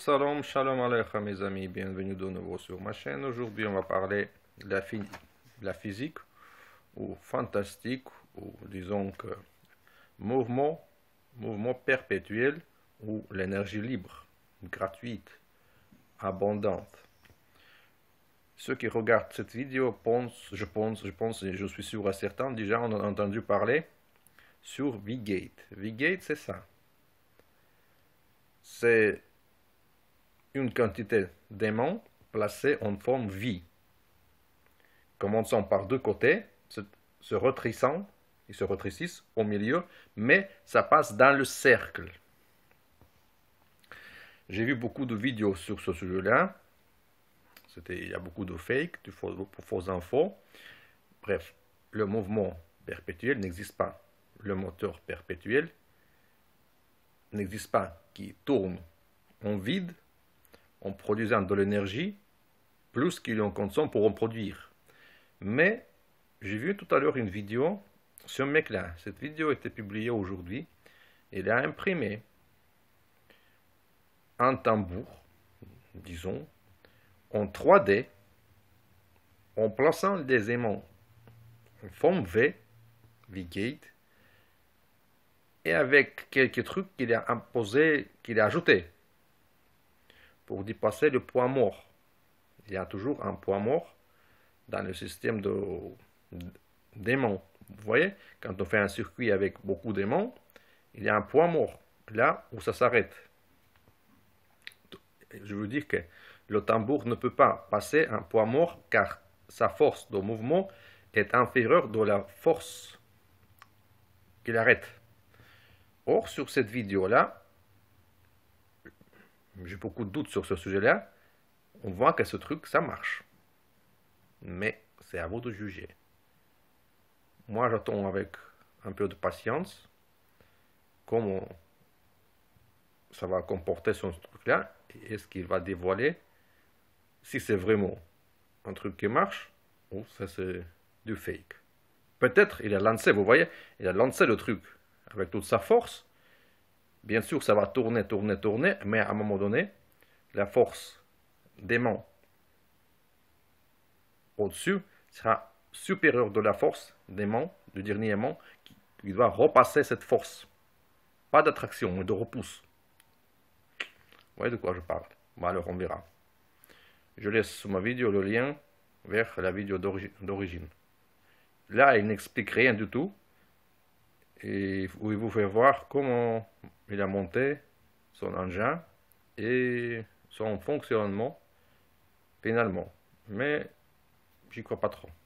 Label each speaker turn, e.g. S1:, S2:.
S1: Salam, shalom aleichem mes amis, bienvenue de nouveau sur ma chaîne. Aujourd'hui on va parler de la physique, ou fantastique, ou disons que mouvement perpétuel, ou l'énergie libre, gratuite, abondante. Ceux qui regardent cette vidéo pensent, je pense et je suis sûr à certains, déjà on a entendu parler sur V-Gate. V-Gate, c'est ça. C'est une quantité d'aimants placés en forme V, commençant par deux côtés, se rétrécissant, ils se rétrécissent au milieu, mais ça passe dans le cercle. J'ai vu beaucoup de vidéos sur ce sujet-là. Il y a beaucoup de fake, de fausses infos. Bref, le mouvement perpétuel n'existe pas. Le moteur perpétuel n'existe pas, qui tourne en vide, en produisant de l'énergie, plus qu'il en consomme pour en produire. Mais, j'ai vu tout à l'heure une vidéo, ce mec-là, cette vidéo a été publiée aujourd'hui, il a imprimé un tambour, disons, en 3D, en plaçant des aimants en forme V, V-Gate, et avec quelques trucs qu'il a imposé, qu'il a ajouté pour dépasser le poids mort. Il y a toujours un poids mort dans le système d'aimants. Vous voyez, quand on fait un circuit avec beaucoup d'aimants, il y a un poids mort, là où ça s'arrête. Je veux dire que le tambour ne peut pas passer un poids mort car sa force de mouvement est inférieure de la force qu'il arrête. Or, sur cette vidéo-là, j'ai beaucoup de doutes sur ce sujet-là, on voit que ce truc, ça marche. Mais c'est à vous de juger. Moi, j'attends avec un peu de patience comment ça va comporter ce truc-là, et est-ce qu'il va dévoiler si c'est vraiment un truc qui marche ou ça c'est du fake. Peut-être il a lancé, vous voyez, il a lancé le truc avec toute sa force. Bien sûr, ça va tourner, mais à un moment donné, la force d'aimant au-dessus sera supérieure de la force d'aimant, du dernier aimant, qui doit repasser cette force. Pas d'attraction, mais de repousse. Vous voyez de quoi je parle? Bon, alors on verra. Je laisse sous ma vidéo le lien vers la vidéo d'origine. Là, il n'explique rien du tout. Et il vous fait voir comment il a monté son engin et son fonctionnement finalement. Mais j'y crois pas trop.